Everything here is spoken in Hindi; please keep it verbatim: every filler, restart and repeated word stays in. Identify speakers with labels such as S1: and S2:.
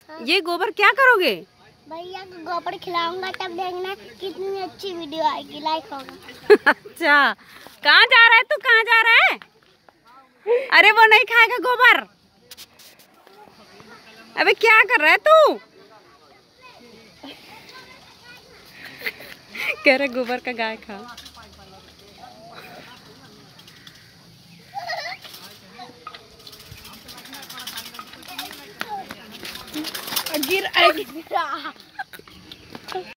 S1: ये गोबर क्या करोगे?
S2: भैया को गोबर खिलाऊंगा, तब देखना कितनी अच्छी वीडियो आएगी, लाइक होगा।
S1: अच्छा, कहाँ जा रहा है तू? कहाँ जा रहा है? अरे वो नहीं खाएगा गोबर। अबे क्या कर रहा है तू? कह रहा गोबर का गाय खा।
S2: गिर गिर